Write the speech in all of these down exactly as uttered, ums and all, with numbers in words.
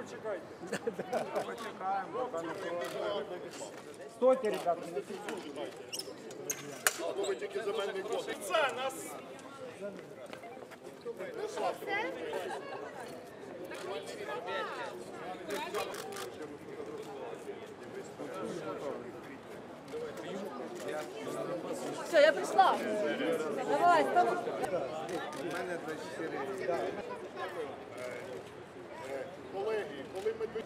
почекайте. Почекаємо. Стойте, ребята. Ви тільки земельний кодекс. Це нас... Все, я прийшла. Давай, ставай. У мене двадцять чотири. Колеги, коли ми...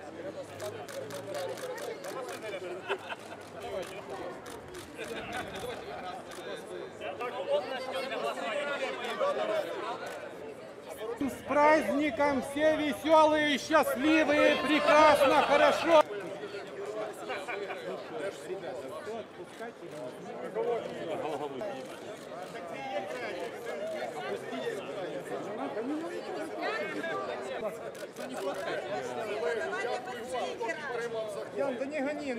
С праздником! Все веселые, счастливые, прекрасно, хорошо! Ян, да не гони!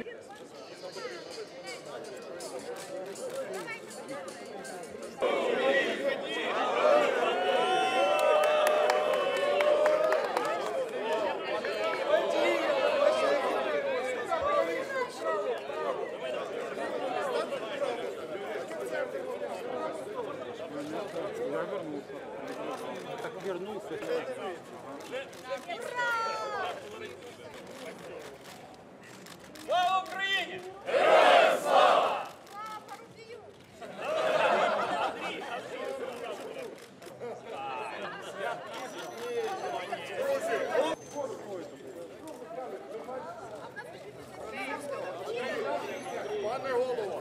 Так вернулся. Слава Україні! Слава Парубію! Пане голово,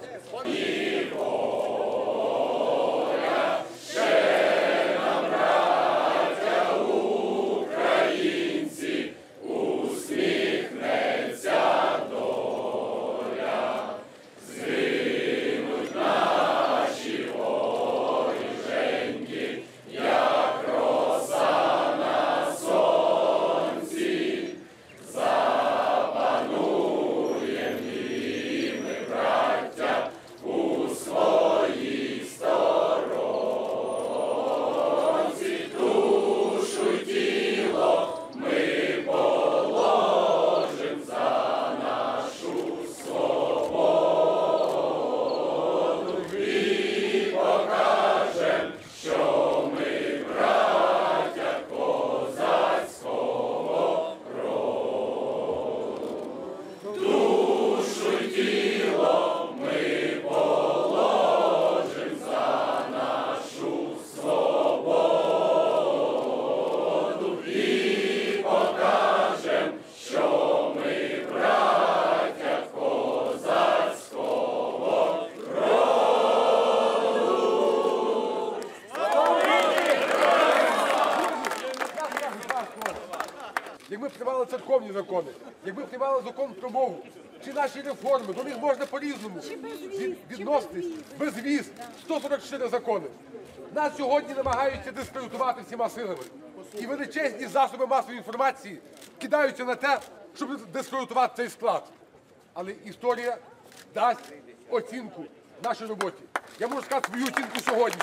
Якби приймали церковні закони, якби приймали закон про мову, чи наші реформи, до них можна по-різному від, відноситись, без віз, сто сорок чотири закони. Нас сьогодні намагаються дискредитувати всіма силами. І величезні засоби масової інформації кидаються на те, щоб дискредитувати цей склад. Але історія дасть оцінку нашій роботі. Я можу сказати свою оцінку сьогодні.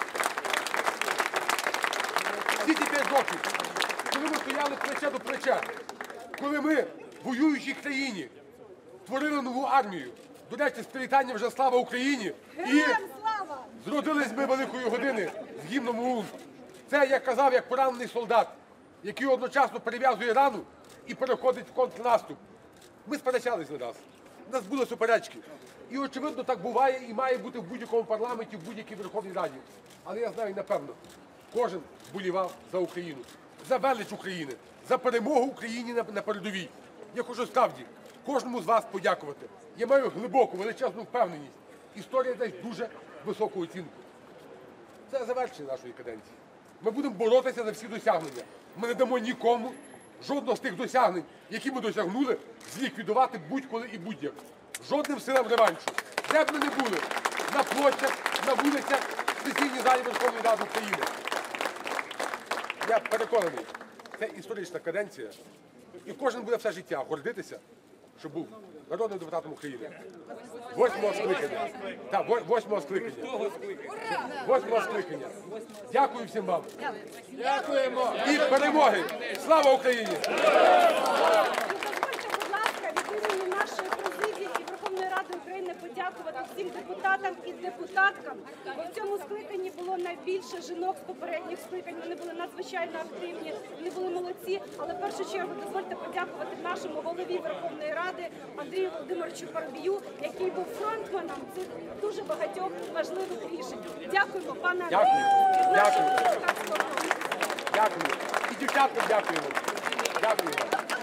Всі ці п'ять років, коли ми стояли плече до плеча, коли ми в воюючій країні створили нову армію, до речі, з привітанням вже слава Україні, і зродились ми великої години з гімном ОУН. Це, як казав, як поранений солдат, який одночасно перев'язує рану і переходить в контрнаступ. Ми сперечались не раз, у нас були суперечки. І, очевидно, так буває і має бути в будь-якому парламенті, в будь-якій Верховній Раді. Але я знаю, напевно, кожен вболівав за Україну, за велич України, за перемогу Україні на, на передовій. Я хочу справді кожному з вас подякувати. Я маю глибоку, величезну впевненість. Історія дасть дуже високу оцінку. Це завершення нашої каденції. Ми будемо боротися за всі досягнення. Ми не дамо нікому жодного з тих досягнень, які ми досягнули, зліквідувати будь-коли і будь-як. Жодним силам реваншу. Де б ми не були, на площах, на вулицях, в сесійній залі Верховної Ради України. Я переконаний, це історична каденція, і кожен буде все життя гордитися щоб був народним депутатом України. Восьмого скликання. Так, во- восьмого скликання. Восьмого скликання. Дякую всім вам. Дякуємо. І перемоги. Слава Україні! Дозвольте, будь ласка, від імені нашої президії і Верховної Ради України подякувати всім депутатам і депутаткам, бо в цьому скликанні було найбільше жінок з попередніх скликань. Вони були надзвичайно активні, вони були молодці. Але в першу чергу дозвольте подякувати нашому голові Верховної Ради Андрію Володимировичу Парубію, який був фронтменом цих дуже багатьох важливих рішень. Дякуємо, пане Андрію, Дякую. від нашого Дякую. депутатського фронту. Дякую. І дівчаткам дякуємо. Дякую.